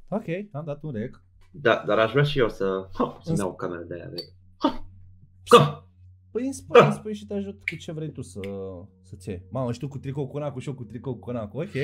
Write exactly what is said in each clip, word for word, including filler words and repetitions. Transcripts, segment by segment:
Ok, am dat un rec. Da, dar aș vrea și eu să să-mi iau o cameră de aia. Păi îmi spui, îmi spui și te ajut cu ce vrei tu să, să-ți iei. Mamă, și tu cu tricou Conacu și eu cu tricou Conacu, ok.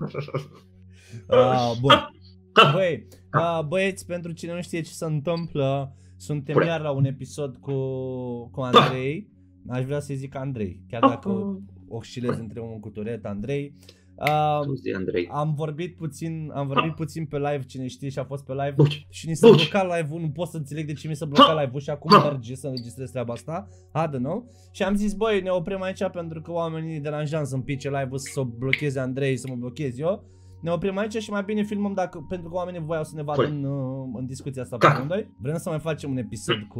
Uh, bun. Băi, uh, băieți, pentru cine nu știe ce se întâmplă, suntem iar la un episod cu, cu Andrei. Aș vrea să-i zic Andrei, chiar dacă oscilez între un cu Turet, Andrei. Uh, Andrei. Am vorbit puțin, am vorbit puțin pe live, cine știe și a fost pe live. Duci. Și ni s-a blocat live-ul, nu pot să înțeleg de ce mi s-a blocat live-ul și acum merge să înregistrez treaba asta. I don't know. Și am zis, băi, ne oprim aici pentru că oamenii deranjează să-mi pice live-ul, să o blocheze Andrei, să mă blochez eu. Ne oprim aici și mai bine filmăm dacă, pentru că oamenii voiau să ne vadă în, în discuția asta pe amândoi. Vrem să mai facem un episod cu,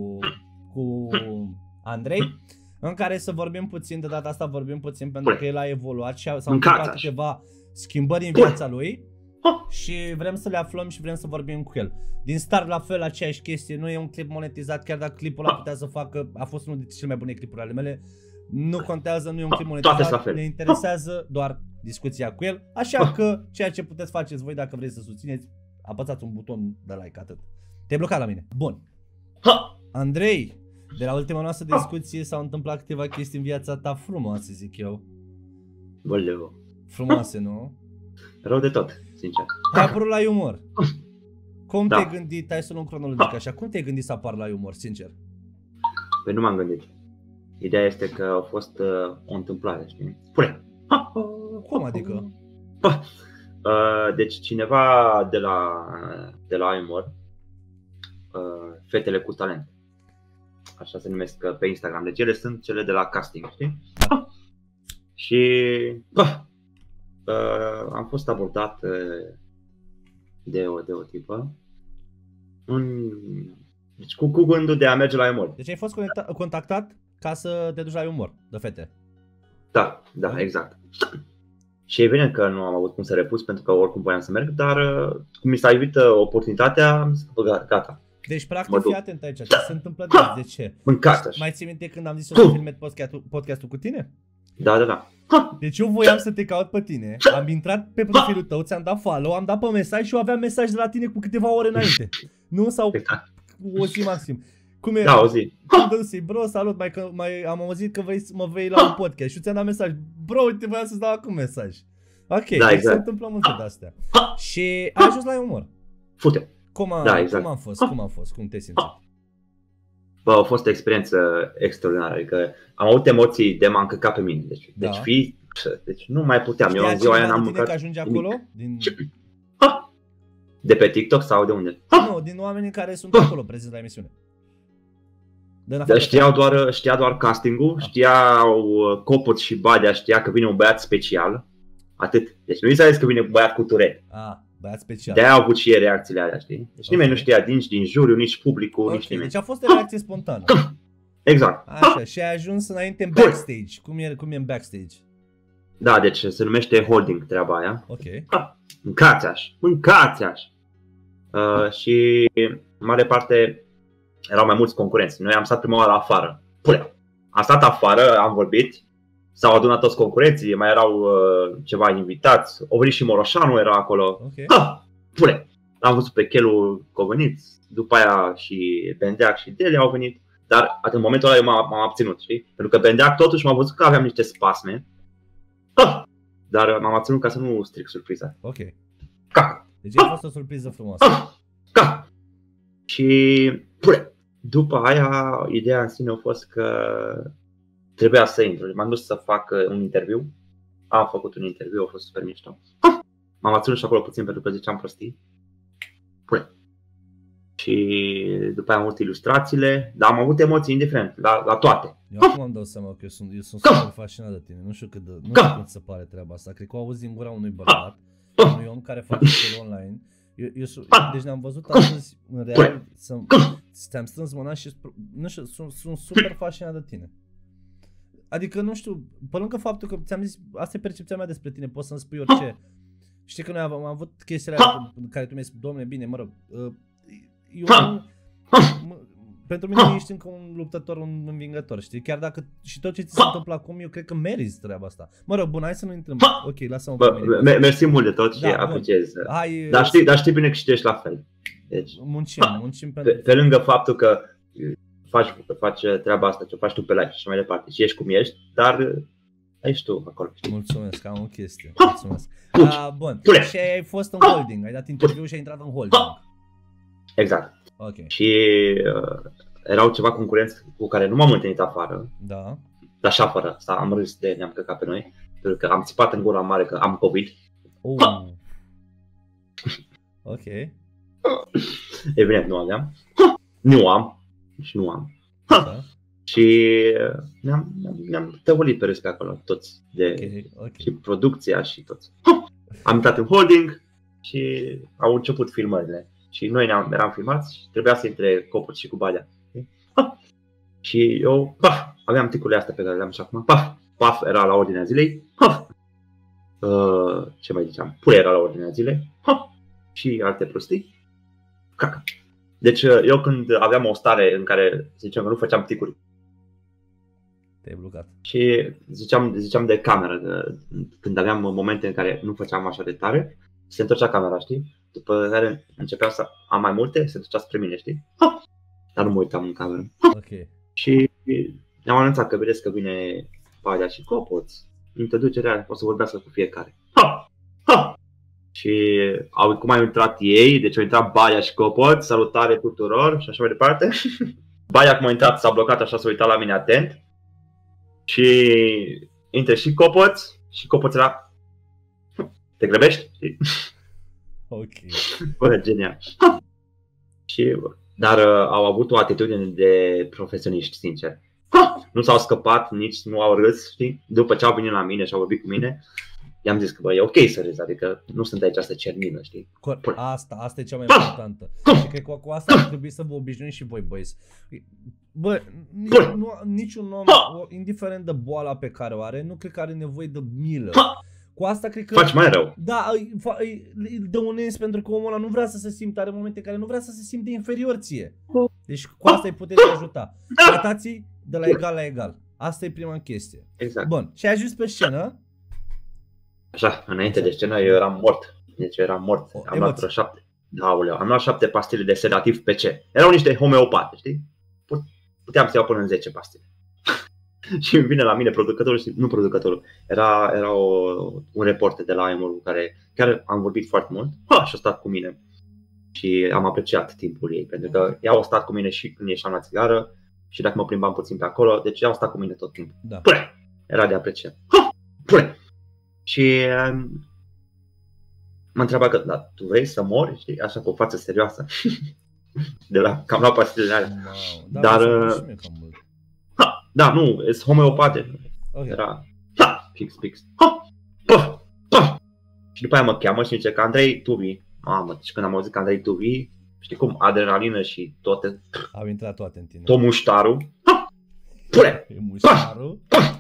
cu Andrei, în care să vorbim puțin, de data asta vorbim puțin pentru că el a evoluat și s-au întâmplat câteva schimbări în viața lui și vrem să le aflăm și vrem să vorbim cu el. Din start la fel aceeași chestie, nu e un clip monetizat, chiar dacă clipul ăla putea să facă, a fost unul dintre cele mai bune clipuri ale mele. Nu contează, nu e un clip monetizat, ne interesează doar discuția cu el, așa că ceea ce puteți faceți voi dacă vreți să susțineți, apăsați un buton de like, atât. Te-ai blocat la mine. Bun. Andrei, de la ultima noastră discuție s-au întâmplat câteva chestii în viața ta frumoase, zic eu. Băleu. Frumoase, nu? Rău de tot, sincer. Te-ai apărut la umor. Cum da. te-ai gândit, hai să luăm cronologic așa, cum te-ai gândit să apar la umor, sincer? Păi nu m-am gândit. Ideea este că a fost uh, o întâmplare, știi? Pune! Cum adică? Uh, deci cineva de la, de la iMore, uh, fetele cu talent, așa se numesc pe Instagram, deci ele sunt cele de la casting, știi? Da. Și uh, uh, am fost abordat uh, de, o, de o tipă, un, deci cu, cu gândul de a merge la iMore. Deci ai fost contactat ca să te duci la umor de fete? Da, da, okay. Exact. Și evident că nu am avut cum să repus pentru că oricum voiam să merg, dar cum mi s-a ivit oportunitatea, am zis că gata. Deci practic fii atent aici, ce se întâmplă de, de ce? Mâncați. Mai ții minte când am zis să filmez podcastul, podcastul cu tine? Da, da, da. Deci eu voiam să te caut pe tine, am intrat pe profilul tău, ți-am dat follow, am dat pe mesaj și eu aveam mesaj de la tine cu câteva ore înainte. Nu? Sau o zi maxim. Cum e? Da, o zi. Cum dă-ți, bro, salut, mai, mai am auzit că vrei să mă vei la un podcast și ți-am dat mesaj. Bro, uite, voiam să-ți dau acum mesaj. Ok, da, deci exact. Se întâmplă multe de-astea. Și ai ajuns la umor. Fute. Cum a, da, exact. cum a fost? Cum a fost? Cum te simți? Bă, a fost o experiență extraordinară, adică am avut emoții de m-a încăcat pe mine. Deci, da. deci, fi, deci nu mai puteam. Știa eu în ziua aia n-am mâncat. Că ajunge acolo? Din... De pe TikTok sau de unde? Nu, din oamenii care sunt acolo prezenți la emisiune. Da, știau doar, știa doar casting-ul, ah. știau Copot și Badea, știa că vine un băiat special. Atât. Deci nu i s-a zis că vine băiat cu Turet. Ah, băiat special. De-aia au avut și ei reacțiile alea, știi? Deci okay. nimeni nu știa, nici din juriu, nici publicul, okay. nici nimeni. Deci a fost o reacție spontană. Exact. Așa, și ai ajuns înainte în backstage. Cum e, cum e în backstage? Da, deci se numește holding treaba aia. Ok. Mâncați-aș, mâncați-aș. Uh, și în mare parte erau mai mulți concurenți. Noi am stat prima oară afară. Pune. Am stat afară, am vorbit. S-au adunat toți concurenții, mai erau uh, ceva invitați. O venit și Moroșanu era acolo. Okay. Ha! Pune! Am văzut pe Chelu Covăniț, după aia și Bendeac și Delia au venit. Dar în momentul ăla eu m-am abținut, știi? Pentru că Bendeac totuși m-a văzut că aveam niște spasme. Ha! Dar m-am abținut ca să nu stric surpriza. Ok. Ca. Deci a fost o surpriză frumoasă. Ha! Ca. Și pune! După aia, ideea în sine a fost că trebuia să intru. M-am dus să fac un interviu. Am făcut un interviu, a fost super mișto. M-am abținut și acolo puțin pentru că ziceam prostii. Pune. Și după aia am avut ilustrațiile, dar am avut emoții indiferent, la, la toate. Eu acum îmi dau seama că eu sunt, eu sunt super fascinat de tine. Nu știu cât de, nu știu cum se pare treaba asta. Cred că o auzi din gura unui bărbat, unui om care face școală online. Eu, eu, deci ne-am văzut astăzi în real, ți-am strâns mâna și nu știu, sunt, sunt super fascinat de tine. Adică nu știu, pe lângă faptul că ți-am zis, asta e percepția mea despre tine, poți să-mi spui orice. Știi că noi am, am avut chestiile alea în care tu mi-ai spus, domne, bine, mă rog, eu nu, pentru mine ești încă un luptător, un învingător, știi? Chiar dacă și tot ce ți se întâmplă acum, eu cred că meriți treaba asta. Mă rog, bun, hai să nu intrăm. Ok, lasă-mă pe mine. Bă, mersi mult de tot și da, apreciez. Hai, dar, știi, dar știi bine că și tu ești la fel. Deci, muncim, muncim pe, pe lângă faptul că faci, faci treaba asta, ce faci tu pe live și mai departe și ești cum ești, dar ești tu acolo. Știi? Mulțumesc, am o chestie. Mulțumesc. Uh, bun, Pune. Și ai fost în holding, ai dat interviu și ai intrat în holding. Exact. Okay. Și uh, erau ceva concurenți cu care nu m-am întâlnit afară. Da. Dar și afară, asta am râs de ne-am căcat pe noi, pentru că am țipat în gura mare că am COVID. Oh. Ok. Evident nu aveam. Nu am. Și nu am. Da. Și ne-am, ne-am tăvălit pe râs pe acolo, toți. De, okay. Okay. Și producția și toți. Am intrat în holding și au început filmările. Și noi ne-am, eram filmați și trebuia să intre Copot și cu Badea. Și eu, paf, aveam ticurile astea pe care le-am și acum. Paf, paf, era la ordinea zilei. Paf. Uh, ce mai ziceam? Pule era la ordinea zilei. Paf. Și alte prostii. Caca. Deci eu când aveam o stare în care ziceam că nu făceam ticuri. Te-ai blocat. Și ziceam, ziceam de cameră, că când aveam momente în care nu făceam așa de tare, se întorcea camera, știi? După care începeam să am mai multe, se ducea spre mine, știi? Ha! Dar nu mă uitam în cameră. Okay. Și ne-am anunțat că vedeți că vine Badea și Copot, introducerea, o să vorbească cu fiecare. Ha! Ha! Și au, cum au intrat ei, deci au intrat Badea și Copot, salutare tuturor și așa mai departe. Badea cum a intrat s-a blocat așa, s-a uitat la mine atent. Și intră și Copot și Copot era, te grăbești? Ok. Bă, genial. Și, dar uh, au avut o atitudine de profesioniști, sincer. Nu s-au scăpat, nici nu au râs, știi? După ce au venit la mine și au vorbit cu mine, i-am zis că bă, e ok să râzi, adică nu sunt aici să cer mină, știi? Asta, asta e cea mai importantă. Și cred că cu asta ar trebui să vă obișnuiți și voi, băieți. Bă, nici, nu, niciun om, indiferent de boala pe care o are, nu cred că are nevoie de milă. Cu asta cred că... Faci mai rău. Da, îi dăunezi pentru că omul ăla nu vrea să se simtă, are momente în care nu vrea să se simte inferior ție. Deci cu asta îi puteți ajuta. Tratați de la egal la egal. Asta e prima chestie. Exact. Bun, și ai ajuns pe scenă. Așa, înainte de scenă eu eram mort. Deci eu eram mort. O, am luat șapte. Aoleu, am luat șapte pastile de sedativ P C. Erau niște homeopate, știi? Puteam să iau până în zece pastile. Și vine la mine producătorul și nu producătorul. Era, era o, un reporter de la I M O R cu care chiar am vorbit foarte mult. Ha, și a stat cu mine. Și am apreciat timpul ei, pentru că ea a stat cu mine și când ieșeam la țigară și dacă mă plimbam puțin pe acolo, deci ea a stat cu mine tot timpul. Da. Pune! Era de apreciat. Ha, pune! Și um, mă întreba că, da, tu vrei să mori, știi, așa cu o față serioasă. De la, cam la pastilele alea. Wow. Da, dar ha, da, nu, sunt homeopate. Okay. Era ha, fix, fix. Ha, păf, păf. Și după aia mă cheamă și zice că Andrei, tu vii. Mamă, și când am auzit că Andrei, tu vii, știi cum, adrenalină și toate. Au intrat toate în tine. Tot muștarul. Ha, pune! E muștarul. Păf,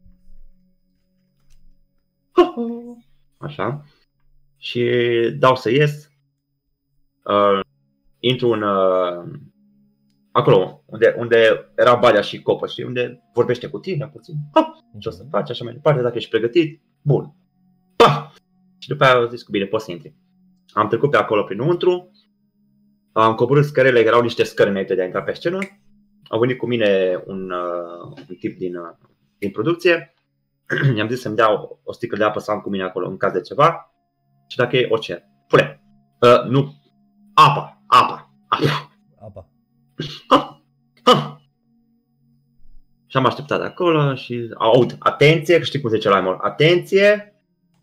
păf. Așa. Și dau să ies. Uh, intru în... Uh, acolo, unde, unde era Badea și Copot, știi, unde vorbește cu tine puțin. Ha, ce o să faci, așa mai departe, dacă ești pregătit, bun. Pa! Și după aia au zis că bine, poți să intri. Am trecut pe acolo prinăuntru, am coborât scările, erau niște scări înainte de a intra pe scenă. Au venit cu mine un, uh, un tip din, uh, din producție. I-am zis să-mi dea o, o sticlă de apă să am cu mine acolo în caz de ceva. Și dacă e, o cer. Pune. Uh, nu. Apa. Apa. Apa. Apa. Ha, ha. Și am așteptat acolo și aud, atenție, că știi cum zice la I M O R, atenție.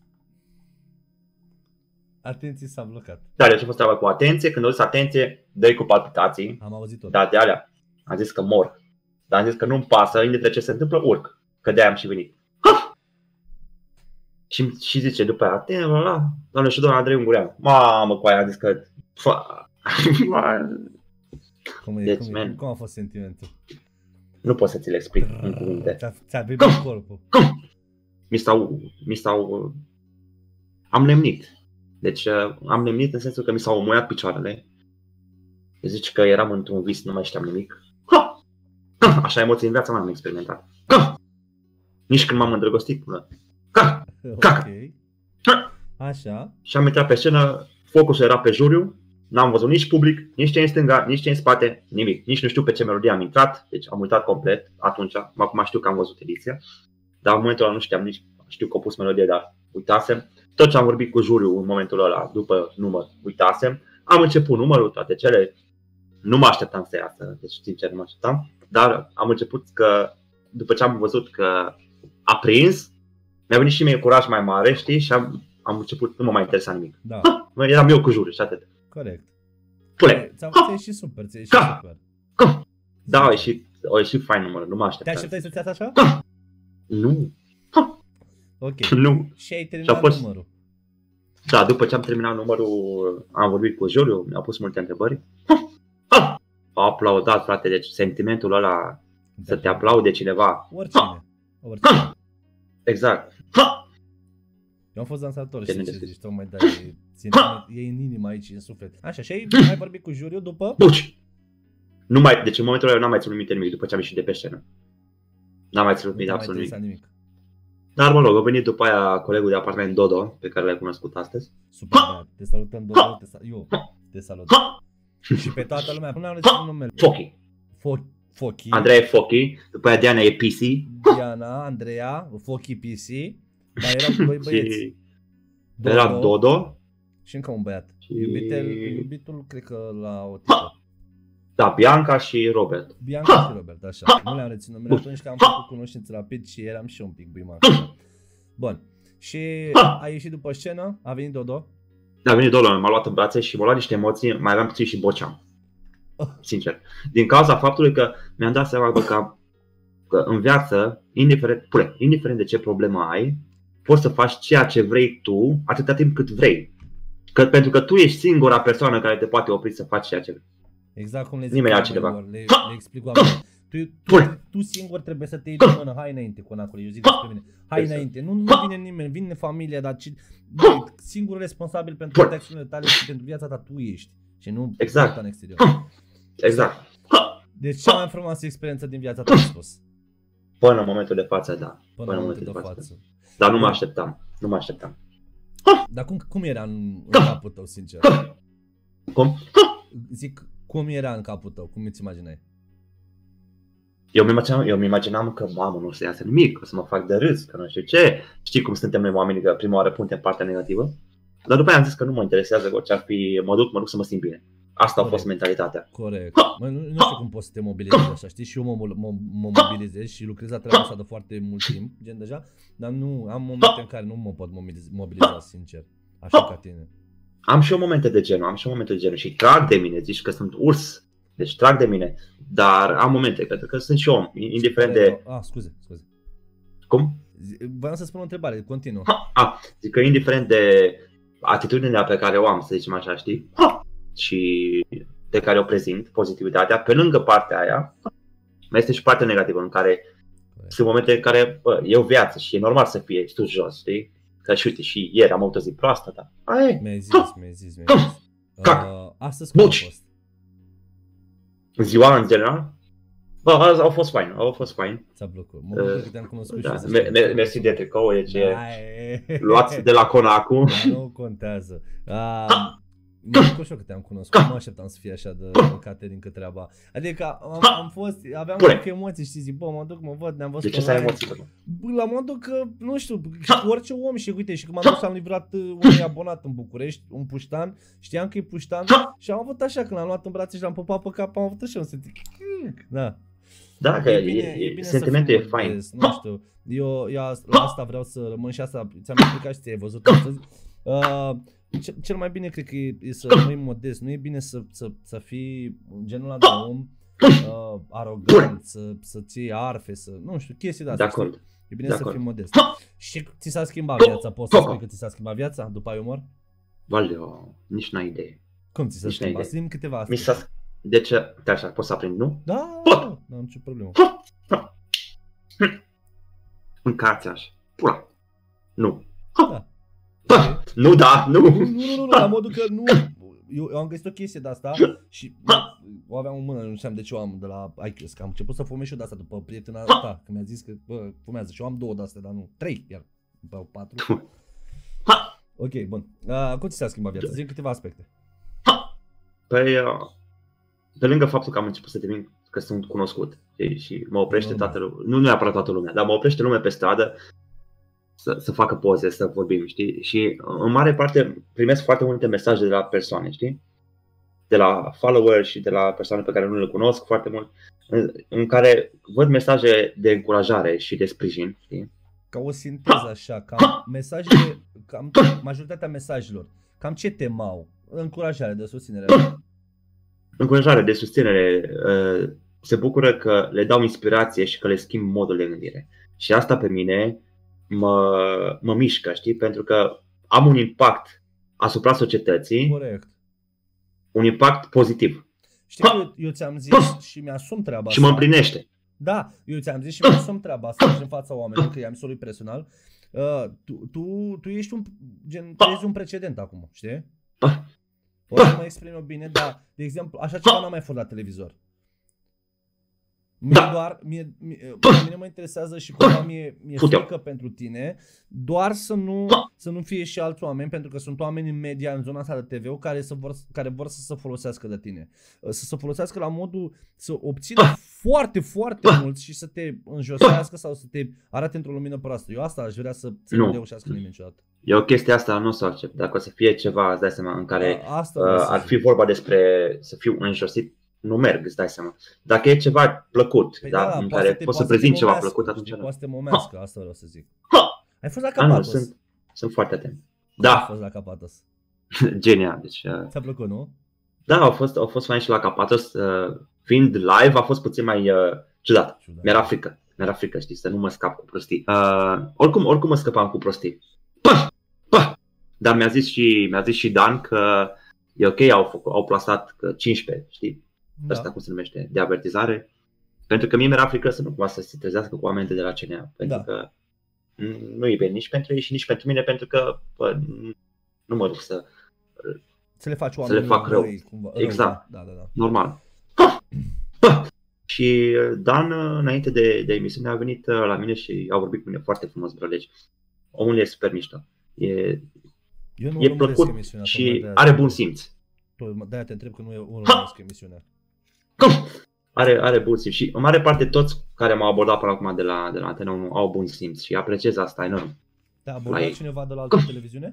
Atenție, s-a blocat. Da, deci a fost treaba cu atenție, când au zis atenție, dă-i cu palpitații. Am auzit tot. Da, de alea. Am zis că mor. Dar am zis că nu-mi pasă, indiferent ce se întâmplă, urc. Că de-aia am și venit. Ha! Și, și zice după aia, atenție, la, doamne și doamne Andrei Ungureanu. Mamă, cu aia am zis că... Cum, e, deci, cum, e, cum a fost sentimentul? Nu pot să ți le explic în cuvinte. Ți-a vibrat corpul. Mi s-au, mi s-au, am lemnit. Deci am lemnit în sensul că mi s-au muiat picioarele. Zici că eram într-un vis, nu mai știam nimic. Așa emoții în viața mea am experimentat. Nici când m-am îndrăgostit până. Caca. Așa. Și am intrat pe scenă, focusul era pe juriu, n-am văzut nici public, nici ce în stânga, nici ce în spate, nimic. Nici nu știu pe ce melodie am intrat, deci am uitat complet atunci. Acum știu că am văzut ediția, dar în momentul ăla nu știam nici, știu că au pus melodie, dar uitasem. Tot ce am vorbit cu juriu în momentul ăla, după număr, uitasem. Am început numărul, toate cele, nu mă așteptam să iasă, deci sincer nu mă așteptam. Dar am început că, după ce am văzut că a prins, mi-a venit și mie curaj mai mare, știi, și am, am început, nu mă mai interesa nimic. Da. Ha, eram eu cu juriu și atât. Corect. Pule! Ți-a ieșit super, ți-a ieșit super. Da, a ieșit, a ieșit fain numărul, nu mă așteptam. Te așteptai să-ți iasă așa? Nu. Ok. Nu. Și ai terminat fost... numărul. Da, după ce am terminat numărul, am vorbit cu juriu, mi-au pus multe întrebări. Au aplaudat, frate, deci sentimentul ăla, să te aplaude cineva. Oricine. Oricine. Exact. Eu am fost dansator Ce și ne ce descris? zici, tocmai da, e, sentiment, e în inimă aici, în suflet. Așa, și ai, ai vorbit cu juriu după? Buci! Nu mai, deci în momentul ăla eu n-am mai ținut minte nimic după ce am ieșit de pe scenă. N-am mai ținut minte absolut nimic. nimic. Dar mă rog, a venit după aia colegul de apartament Dodo, pe care l-ai cunoscut astăzi. Super, da. Te salutăm, Dodo, te sal- eu te salut. Și pe toată lumea, până am reținut numele. Fochi. Fo- Fochi. Andrei e Fochi, după aia Diana e P C. Diana, Andreea, Fochi P C. Dar erau doi băieți. Și era Dodo. Și încă un băiat. Și... Iubitel, iubitul, cred că la o tipă. Da, Bianca și Robert. Bianca și Robert, așa. Nu le-am reținut numele atunci că am făcut cunoștință rapid și eram și un pic buimac. Bun. Și a ieșit după scenă, a venit Dodo. Da, a venit Dodo, m-a luat în brațe și m-a luat niște emoții, mai aveam puțin și boceam. Sincer. Din cauza faptului că mi-am dat seama bă, că, că în viață, indiferent, pule, indiferent de ce problemă ai, poți să faci ceea ce vrei tu atâta timp cât vrei. Că, pentru că tu ești singura persoană care te poate opri să faci ceea ce vrei. Exact cum le zic Nimeni oamenilor, altcineva. le, le explic oamenilor. Tu, tu, tu singur trebuie să te iei de mână, hai înainte, conacule, eu zic despre mine. Hai Exact. înainte, nu, nu vine nimeni, vine familia, dar ci, singurul responsabil pentru toate acțiunile tale și pentru viața ta tu ești. Și nu Exact. în exterior. Exact. Deci cea mai frumoasă experiență din viața ta a spus. Până în momentul de față, da. Până în momentul de față. Dar nu mă așteptam. Nu mă așteptam. Dar cum, cum era în, în capul tău, sincer? Cum? Zic, cum era în capul tău? Cum îți imaginai? Eu mi imaginam, eu mi imaginam că, mamă, nu o să iasă nimic, o să mă fac de râs, că nu știu ce. Știi cum suntem noi oamenii, că prima oară puntem partea negativă. Dar după aia am zis că nu mă interesează cu ce-ar fi, mă duc, mă duc să mă simt bine. Asta a fost mentalitatea. Corect. Mă, nu, nu știu cum poți să te mobilizezi așa, știi? Și eu mă, mă, mă mobilizez și lucrez la treaba asta de foarte mult timp, gen deja. Dar nu, am momente în care nu mă pot mobiliza, mobiliza sincer, așa ca tine. Am și eu momente de genul, am și eu momente de genul și trag de mine, zici că sunt urs. Deci trag de mine, dar am momente, pentru că sunt și om, indiferent de... Ah, scuze, scuze. Cum? Vreau să spun o întrebare, continuă. Ah, zic că indiferent de atitudinea pe care o am, să zicem așa, știi? Și de care o prezint, pozitivitatea, pe lângă partea aia, mai este și partea negativă, în care Corect. Sunt momente în care, bă, e o viață și e normal să fie sus jos, știi? Că și uite, și ieri am avut o zi proastă, dar aia Mi-ai zis, mi-ai zis, mi-ai zis. Uh, astăzi cum a fost? Ziua în general? Bă, au fost fain, au fost fain. Ți-a plăcut, mă bucur că te-am cunoscut da. și me- Mersi de tricou, e ce e... luați de la Conacu. Da, nu contează. Uh, mă bucur și eu că te-am cunoscut, nu mă așteptam să fie așa de caterincă treaba. Adică am, am fost, aveam multe emoții, știi, zic, bă, mă duc, mă văd, ne-am văzut. De ce să ai emoții, bă? La modul că, nu știu, și cu orice om și uite, și când m-am dus am livrat unui abonat în București, un puștan, știam că e puștan și am avut așa, când l-am luat în brațe și l-am pupat pe cap, am avut așa un sentiment. Da. Da, că e e, bine, e, e bine sentimentul e fain. Nu știu, eu, eu la asta vreau să rămân și asta, ți-am explicat și ți-ai văzut astăzi. Uh, cel mai bine cred că e, e să rămâi modest, nu e bine să, să, să fii genul ăla de om uh, arogant, să, să-ți iei arfe, să, nu știu, chestii de astea. E bine să fii modest. Și ți s-a schimbat viața, poți să spui că ți s-a schimbat viața după ai umor? Valeu, nici n-ai idee. Cum ți s-a schimbat? Zi-mi câteva astea. Mi s-a... De ce? De așa, poți să aprind, nu? Da, da, nu am nicio problemă. Încați așa. Pula. Nu. Da. Bă, nu, da, nu. Nu, nu, nu, nu, la modul că nu, eu, eu am găsit o chestie de asta și o aveam în mână, nu știam de ce o am de la I Q S, că am început să fumez și eu de asta după prietena asta, că mi-a zis că bă, fumează și eu am două de astea, dar nu, trei, iar după patru. Ok, bun. Uh, cum ți s-a schimbat viața? Zi câteva aspecte. Păi, uh, pe lângă faptul că am început să devin, că sunt cunoscut știi? Și mă oprește no, toată lumea, nu neapărat toată lumea, dar mă oprește lumea pe stradă să, să facă poze, să vorbim, știi? Și în mare parte primesc foarte multe mesaje de la persoane, știi? De la followers și de la persoane pe care nu le cunosc foarte mult, în, în care văd mesaje de încurajare și de sprijin, știi? Ca o sinteză așa, cam mesajele, cam majoritatea mesajelor, cam ce temau? Încurajare, de susținere. Încurajare, de susținere, se bucură că le dau inspirație și că le schimb modul de gândire. Și asta pe mine mă, mă mișcă, știi? Pentru că am un impact asupra societății. Corect. Un impact pozitiv. Știi că eu, eu ți-am zis și mi-asum treaba asta. Și mă împlinește. Da, eu ți-am zis și mi-asum treaba asta și în fața oamenilor, că i-am zis-o lui personal. Uh, tu, tu, tu ești un, gen, tu un precedent acum, știi? O să mă exprim eu bine, dar, de exemplu, așa ceva n-am mai fost la televizor. Mie doar, mie, mie, pe mine mă interesează și cumva mie, mie frică pentru tine, doar să nu, să nu fie și alți oameni, pentru că sunt oameni în media, în zona asta de T V, care, să vor, care vor să se folosească de tine. Să se folosească la modul să obțină foarte, foarte mult și să te înjosească sau să te arate într-o lumină proastă. Eu asta aș vrea să, să nu reușească nimeni niciodată. Eu chestia asta nu o să o accept. Dacă o să fie ceva, îți dai seama, în care A, asta uh, ar fi vorba despre să fiu înjosit, nu merg, îți dai seama. Dacă e ceva plăcut, păi da, da, în care poți să prezint ceva plăcut, atunci poate să te momească, asta vreau să zic. Ha! Ai fost la Capatos? Nu, sunt, sunt foarte atent. Da. Ai fost la Capatos? Genial. Deci, uh... ți-a plăcut, nu? Da, au fost, au fost fain și la Capatos. Uh, fiind live, a fost puțin mai uh, ciudat. ciudat. Mi-era frică. Mi-era frică, știi, să nu mă scap cu prostii. Uh, oricum, oricum mă scăpam cu prostii. Pah! Pah! Dar mi-a zis și, mi-a zis și Dan că e ok, au, au plasat cincisprezece, știi? Da. Asta cum se numește, de avertizare. Pentru că mie mi-era frică să nu cumva să se trezească cu oameni de la C N A. Pentru da. că nu e bine nici pentru ei și nici pentru mine, pentru că bă, nu mă duc să, să le faci să le fac rău. Răi, cumva, exact, rău, da, da, da. Normal. Ha! Ha! Și Dan, înainte de, de emisiune, a venit la mine și a vorbit cu mine foarte frumos, bro. Deci omul e super mișto. E, Eu nu e plăcut și are bun simț. De-aia te întreb că nu e urmăresc emisiunea. Are, are bun simț și în mare parte toți care m-au abordat până acum de la, de la Antena unu au bun simț și apreciez asta enorm. Te-a abordat cineva de la altă televiziune?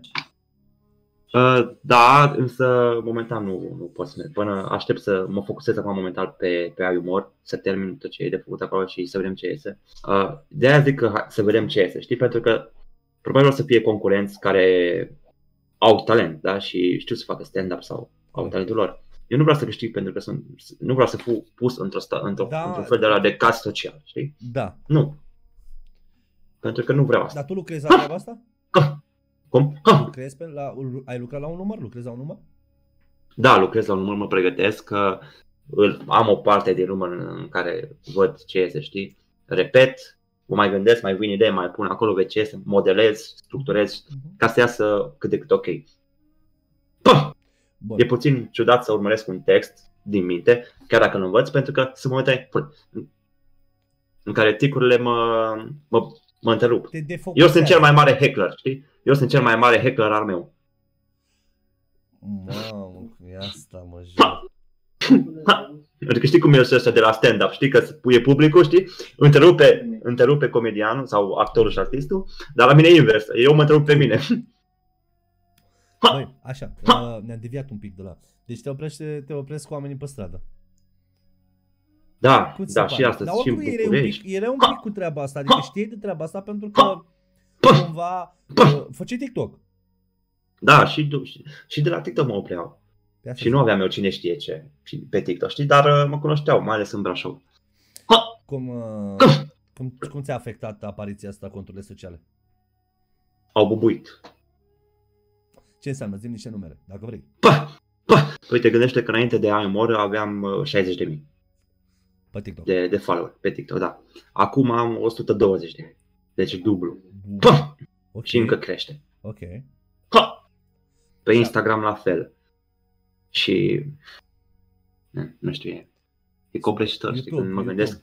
Uh, da, însă momentan nu, nu pot să merg. Până aștept să mă focusez acum momentan pe, pe ai umor, să termin tot ce e de făcut acolo și să vedem ce iese. Uh, de aia zic că hai, să vedem ce iese, știi? Pentru că probabil o să fie concurenți care au talent, da? Și știu să facă stand-up sau au talentul lor. Eu nu vreau să câștig pentru că sunt, nu vreau să fiu pus într-o, într-o, da, într-un fel de la de caz social, știi? Da. Nu. Pentru că nu vreau asta. Dar tu lucrezi la treaba asta? Cum? Lucrezi pe la, ai lucrat la un număr? Lucrezi la un număr? Da, lucrez la un număr, mă pregătesc, că am o parte din număr în care văd ce este, știi? Repet, mă mai gândesc, mai vin idei, mai pun acolo pe ce este, modelez, structurez, uh-huh. ca să iasă cât de cât ok. Pah! Bun. E puțin ciudat să urmăresc un text din minte, chiar dacă nu învăț, pentru că sunt momente în care ticurile mă, mă, mă întrerup. Eu sunt cel mai mare heckler, știi? Eu sunt cel mai mare heckler al meu. Mamă, e asta, mă jur. Adică știi cum e ăsta de la stand-up, știi? Că e publicul, știi? Întrerupe, întrerupe comedianul sau actorul și artistul, dar la mine e invers. Eu mă întrerup pe mine. Băi, așa, uh, ne-am deviat un pic de la... Deci te oprești, te opresc cu oamenii pe stradă. Da, da, și astăzi și în București. Era un pic cu treaba asta, adică știi de treaba asta pentru că cumva uh, făceai TikTok. Da, și, și de la TikTok mă opreau. Și nu aveam eu cine știe ce pe TikTok, știi, dar mă cunoșteau, mai ales în Brașov. Cum, uh, cum, cum ți-a afectat apariția asta conturile sociale? Au bubuit. Ce înseamnă? Zi-mi niște numere, dacă vrei. Pa, pa. Păi te gândește că înainte de I More aveam șaizeci de mii pe TikTok. De, de follower pe TikTok, da. Acum am o sută douăzeci de mii. Deci dublu. Pa. Okay. Și încă crește. Ok. Pa. Pe Instagram la fel. Și nu știu, e, e copleșitor, știi, când mă gândesc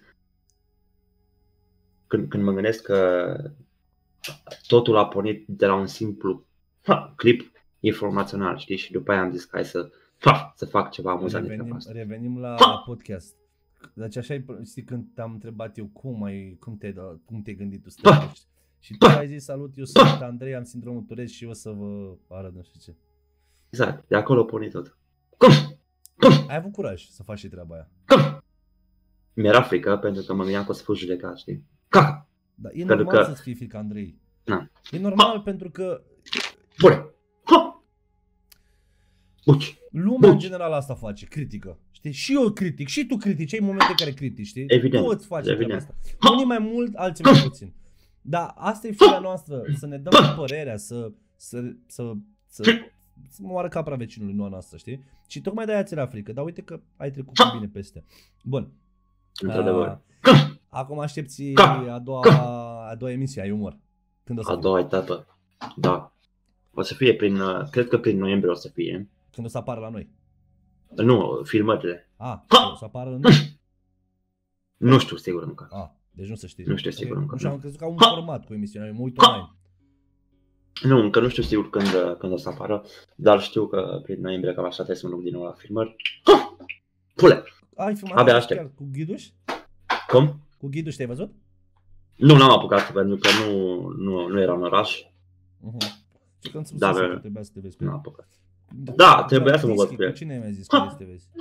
când, când mă gândesc că totul a pornit de la un simplu ha, clip informațional, știi, și după aia am zis că hai să, ha, să fac ceva amuzant. Revenim, revenim la, la podcast. Deci așa e, știi, când te-am întrebat eu cum ai, cum te-ai, cum te-ai gândit tu să te faci. Și tu ai zis salut, eu sunt Andrei, am sindromul Tourette și eu o să vă arăt nu știu ce. Exact, de acolo porni tot. Cum? Cum? Ai avut curaj să faci și treaba aia. Cum? Mi-era frică pentru că mă gândeam că o să fiu judecat, știi? Ca? Da, e normal că... să-ți fie frică, Andrei. Na. E normal ha. Pentru că... Bune! Ha! Buci! Lumea Buci. În general asta face, critică. Știi? Și eu critic, și tu critici, ai momente în care critici, știi? Evident. Toți facem treaba asta. Unii mai mult, alții mai puțin. Dar asta e firea noastră, să ne dăm părerea, să, să, să, să, să moară capra vecinului, nu a noastră, știi? Și tocmai de-aia ți era frică, dar uite că ai trecut cu bine peste. Bun. Într-adevăr. Acum aștepți a doua, a doua emisie, ai umor. Când o să a doua etapă, da. O să fie prin, cred că prin noiembrie o să fie. Când o să apară la noi? Nu, filmările. A, o să apară în... Nu știu sigur încă. A, deci nu se știe. Nu știu sigur încă. Nu știu, am crezut că au un format cu emisiunea, mă uit online. Nu, încă nu știu sigur când, când o să apară, dar știu că prin noiembrie cam așa trebuie să mă duc din nou la filmări. Pule! Ai filmat abia aștept. Cu Ghiduș? Cum? Cu Ghiduș te-ai văzut? Nu, n-am apucat, pentru că nu, nu, nu era în oraș. Uh-huh. Și când da, că trebuia să te vezi cu n-am apucat. Da, da trebuia să mă văd cu el. Cine mi-a zis că să te vezi?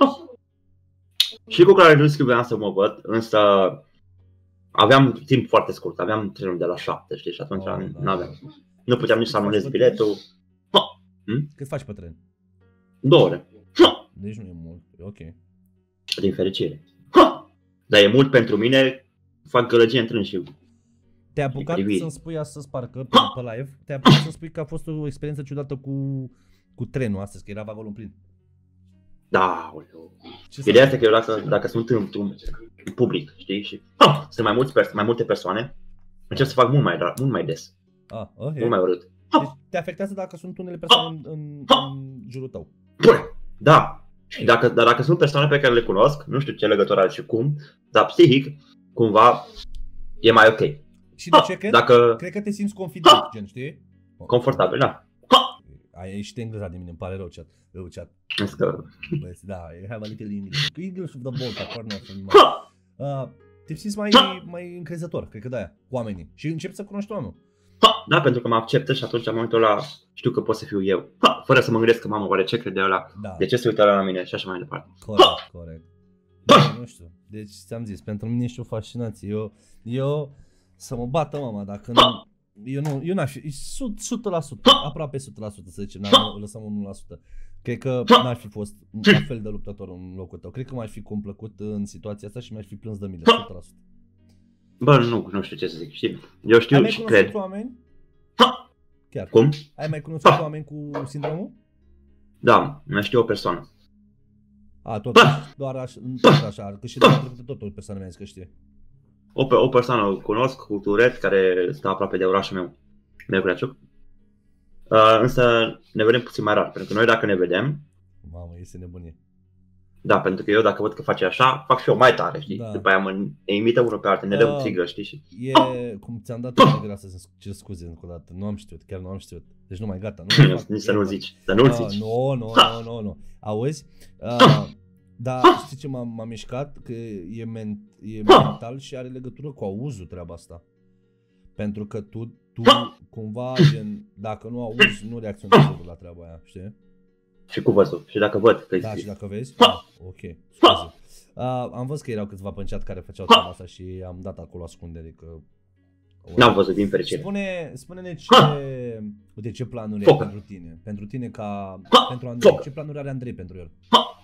Și cu care nu scriveam să mă văd, însă aveam timp foarte scurt, aveam trenul de la șapte, știi, și atunci oh, nu aveam. Da. Nu puteam nici să anulez biletul. Hm? Cât faci pe tren? Două ore. Deci nu e mult, e ok. Din fericire. Dar e mult pentru mine, fac gălăgie în tren și... Te-ai apucat să-mi spui astăzi, parcă, pe, pe live, te-ai apucat să-mi spui că a fost o experiență ciudată cu, cu trenul astăzi, că era vagonul plin. Da, oleu. Ideea este că eu dacă, dacă sunt în, în public, știi, și ah, sunt mai, mulți, mai multe persoane, încerc să fac mult mai, mult mai des. Ah, okay. Mult mai urât. Deci te afectează dacă sunt unele persoane în, în, în jurul tău. Da. Și dacă, dar dacă sunt persoane pe care le cunosc, nu știu ce legătură are și cum, dar psihic, cumva, e mai ok. Și de ce cred? Dacă... Cred că te simți confident, gen, știi? Confortabil, da. Ai ieșit engleza de mine, îmi pare rău, chat. Rău, chat. Că... Da, you have a little English. English of the Baltic, corner from uh, te simți mai, mai încrezător, cred că de-aia, cu oamenii. Și începi să cunoști oamenul. Da, pentru că mă acceptă și atunci în momentul ăla știu că pot să fiu eu. Fără să mă gândesc că mamă, oare ce crede ăla? Da. De ce se uită la mine și așa mai departe. Corect, corect. Da, nu știu. Deci ți-am zis, pentru mine ești o fascinație. Eu, eu să mă bată mama dacă nu... Eu nu, eu n-aș fi, o sută la sută, aproape o sută la sută să zicem, lăsăm unu la sută. Cred că n-aș fi fost la fel de luptător în locul tău. Cred că m-aș fi complăcut în situația asta și mi-aș fi plâns de mine, o sută la sută. Bă, nu, nu știu ce să zic, știi? Eu știu Ai mai și cunoscut cred. Oameni? Chiar. Cum? Ai mai cunoscut oameni cu sindromul? Da, mai știu o persoană. A, tot, doar așa, tot așa, că și de trecută tot o persoană mi-a zis că știe. O, o persoană cunosc cu Tourette care stă aproape de orașul meu, Miercurea-Ciuc. Uh, însă ne vedem puțin mai rar, pentru că noi dacă ne vedem... Mamă, este nebunie. Da, pentru că eu dacă văd că face așa, fac și eu mai tare, știi? Da. După aia mă imită unul pe altul, ne dăm țigră, știi? Și... E, cum ți-am dat o grea să cer scuze încă o dată, nu am știut, chiar nu am știut. Deci nu mai gata. Nu Nici să nu zici, să nu-l zici. Nu, nu, nu, nu, nu. Auzi? Uh, dar știi ce m-a mișcat? Că e, men, e mental și are legătură cu auzul treaba asta. Pentru că tu, tu cumva, gen, dacă nu auzi, nu reacționezi la treaba aia, știi? Și cu văzul. Și dacă văd. Că da, și dacă vezi? Ah, ok, scuze. Uh, am văzut că erau câțiva pe chat care făceau treaba asta și am dat acolo ascundere că... N-am văzut, din fericire. Spune, spune-ne ce, uite, ce planuri ai pentru tine. Pentru tine ca... Pentru Andrei. Ce planuri are Andrei pentru el?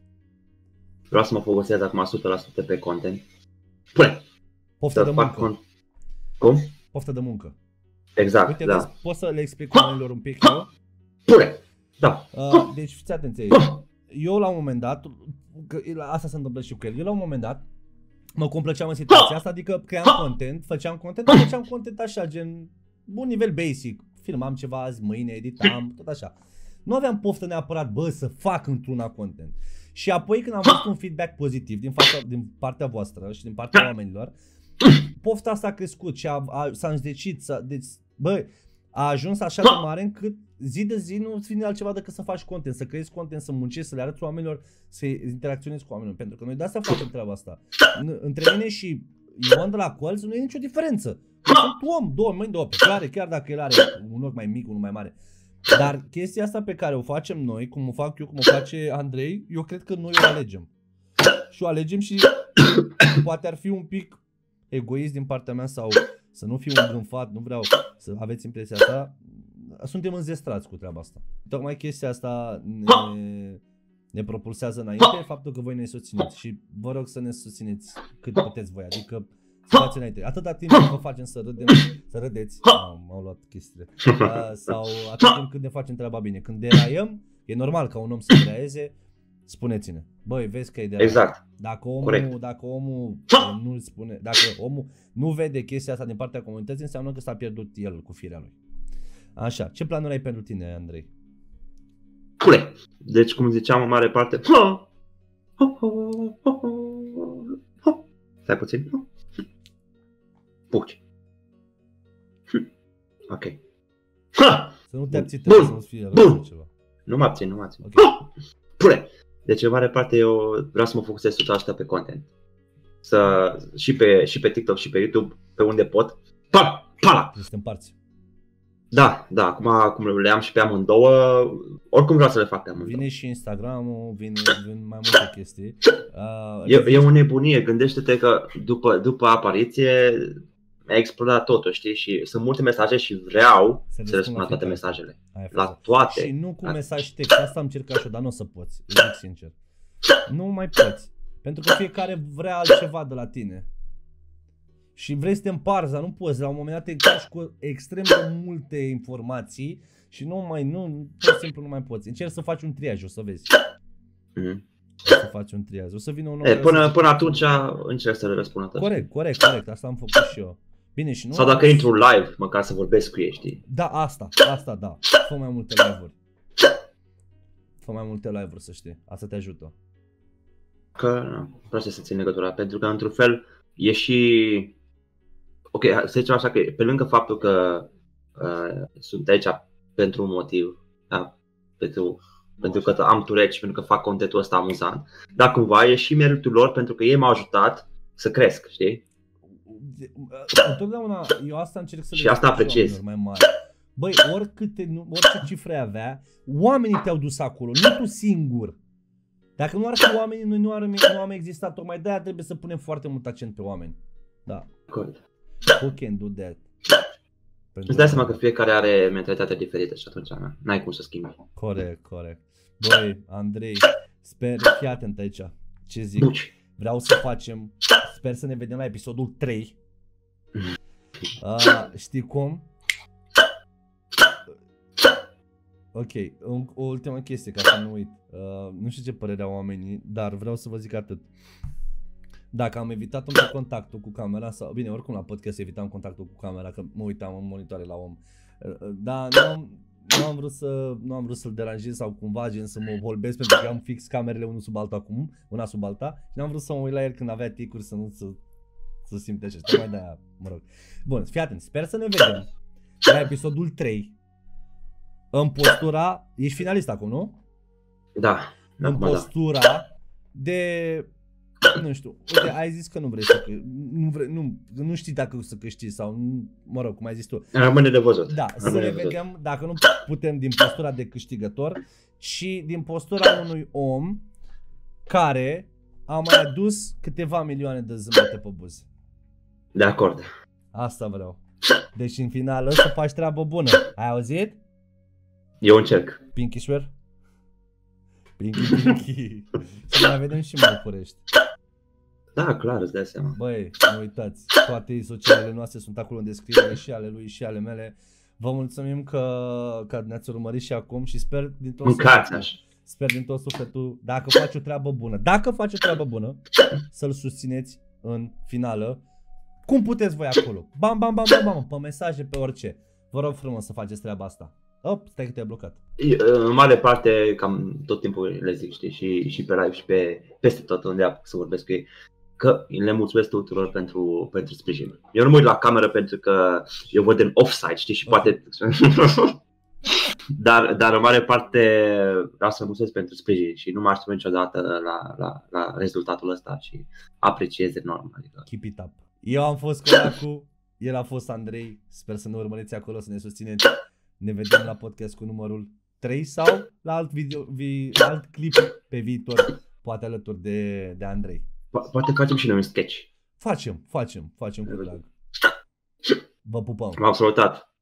Vreau să mă focusez acum o sută la sută pe content. Pune! Poftă de muncă. Con... Cum? Poftă de muncă. Exact, uite, da. Vezi, poți să le explic oamenilor un pic eu? Pune! Da. Uh, deci fiți atenți aici. Eu la un moment dat, că asta se întâmplă și cu el, eu la un moment dat mă complăceam în situația asta, adică cream content, făceam content, făceam content așa, gen, bun nivel basic, filmam ceva azi, mâine, editam, tot așa. nu aveam poftă neapărat, bă, să fac într-una content. Și apoi când am văzut un feedback pozitiv din, fața, din partea voastră și din partea oamenilor, pofta asta a crescut și a, a, s-a îndecit, s-a, deci, bă, a ajuns așa de mare încât zi de zi nu îți vine altceva decât să faci content, să creezi content, să muncești, să le arăți oamenilor, să interacționezi cu oamenilor. Pentru că noi de asta facem treaba asta. Între mine și Ion de la Colț nu e nicio diferență. Sunt om, două mâini, două picioare, chiar dacă el are un ochi mai mic, unul mai mare. Dar chestia asta pe care o facem noi, cum o fac eu, cum o face Andrei, eu cred că noi o alegem. Și o alegem și poate ar fi un pic egoist din partea mea sau să nu fiu îngânfat, nu vreau să aveți impresia asta. Suntem înzestrați cu treaba asta. Tocmai chestia asta ne, ne propulsează înainte, faptul că voi ne susțineți și vă rog să ne susțineți cât puteți voi, adică să faceți înainte. Atâta timp cât vă facem să râdem, să râdeți, m-au luat chestiile, sau atât timp cât ne facem treaba bine. Când deraiem, e normal ca un om să deraieze, spuneți-ne. Băi, vezi că e deraiat. Exact. Dacă omul, dacă omul nu spune, dacă omul nu vede chestia asta din partea comunității, înseamnă că s-a pierdut el cu firea lui. Așa, ce planuri ai pentru tine, Andrei? Pule. Deci, cum ziceam, în mare parte... Stai puțin. Puci. Ok. Să nu te abții, trebuie să nu-ți fie rău ceva. Nu mă abțin, nu mă abțin. Okay. Pule. Deci, în mare parte, eu vreau să mă focusez o sută la sută pe content. Să, și, pe, și pe TikTok și pe YouTube, pe unde pot. Pa! Pa! Trebuie să te împarți. Da, da, acum, acum le am și pe amândouă, oricum vreau să le fac pe amândouă. Vine și Instagram-ul, vin, vin mai multe chestii. Uh, e, e o nebunie, gândește-te că după, după apariție mi-a explodat totul, știi? Și sunt multe mesaje și vreau să, să răspund la toate mesajele. La toate. Și nu cu mesaj text, asta am încercat și eu, dar nu o să poți, îți zic sincer. Nu mai poți, pentru că fiecare vrea altceva de la tine. Și vrei să te împarți, dar nu poți, la un moment dat te încarci cu extrem de multe informații și nu mai, nu, pur și simplu nu mai poți. Încerci să faci un triaj, o să vezi. Mm-hmm. Să faci un triaj, o să vină un om. E, până, până atunci încerc să le răspund atât. Corect, corect, corect, asta am făcut și eu. Bine, și nu sau dacă intru live, măcar să vorbesc cu ei, știi? Da, asta, asta da, fă mai multe live-uri. Fă mai multe live-uri, să știi, asta te ajută. Că nu, vreau să țin legătura, pentru că într-un fel e și... Ok, să zicem așa că pe lângă faptul că uh, sunt aici pentru un motiv, da? pentru, pentru că am Tourette și pentru că fac contentul ăsta amuzant, dar cumva e și meritul lor pentru că ei m-au ajutat să cresc, știi? Întotdeauna eu asta încerc să le și asta apreciez. Mai mari. Băi, oricâte, orice cifre avea, oamenii te-au dus acolo, nu tu singur. Dacă nu ar fi oamenii, noi nu, ar, nu am existat, tocmai de-aia trebuie să punem foarte mult accent pe oameni. Da. Corect. Who can do that? Îți dai seama că fiecare are mentalitatea diferită și atunci n-ai cum să schimbi. Corect, corect. Băi, Andrei, sper, fii atent aici, ce zic. Buci. Vreau să facem, sper să ne vedem la episodul trei. Uh, știi cum? Ok, o ultimă chestie ca să nu uit. Uh, nu știu ce părere au oamenii, dar vreau să vă zic atât. Dacă am evitat un pic contactul cu camera sau, bine, oricum la podcast evitam contactul cu camera, că mă uitam în monitoare la om. Dar nu am, nu am vrut să nu am vrut să-l deranjez sau cumva gen să mă volbesc, pentru că am fix camerele unul sub altul acum, una sub alta, și n-am vrut să mă uit la el când avea ticuri să nu să, să simte așa. Tocmai de-aia, mă rog. Bun, fii atent, sper să ne vedem la episodul trei. În postura, ești finalist acum, nu? Da. În postura da. de, nu știu, uite, ai zis că nu vrei să, nu, vrei, nu, nu știi dacă o să câștigi sau, mă rog, cum ai zis tu. Rămâne de văzut. Da, Rămâne să ne vedem, dacă nu putem din postura de câștigător, ci din postura unui om care a mai adus câteva milioane de zâmbete pe buze. De acord. Asta vreau. Deci în final să faci treabă bună. Ai auzit? Eu încerc. Pinky Swear? Pinky, Pinky. Să mai vedem și în București. Da, clar, îți dai seama. Băi, nu uitați, toate socialele noastre sunt acolo în descriere, și ale lui și ale mele. Vă mulțumim că, că ne-ați urmărit și acum și sper din tot sufletul, sper din tot sufletul, dacă faci o treabă bună, dacă faci o treabă bună, să-l susțineți în finală. Cum puteți voi acolo? Bam, bam, bam, bam, bam, pe mesaje, pe orice. Vă rog frumos să faceți treaba asta. Op, stai că te-ai blocat. În mare parte, cam tot timpul le zic, știi, și, și pe live și pe, peste tot unde apuc să vorbesc cu ei, că le mulțumesc tuturor pentru, pentru sprijin. Eu nu mă uit la cameră pentru că eu văd în offside, știi, și poate... dar, dar în mare parte vreau să mulțumesc pentru sprijin și nu mă aștept niciodată la, la, la rezultatul ăsta și apreciez enorm. Adică. Keep it up. Eu am fost Coracu, el a fost Andrei, sper să ne urmăriți acolo, să ne susțineți. Ne vedem la podcast cu numărul trei sau la alt, video, vi, alt clip pe viitor, poate alături de, de Andrei. Po- poate facem și noi un sketch. Facem, facem, facem cu drag. Vă pupăm. M-am salutat.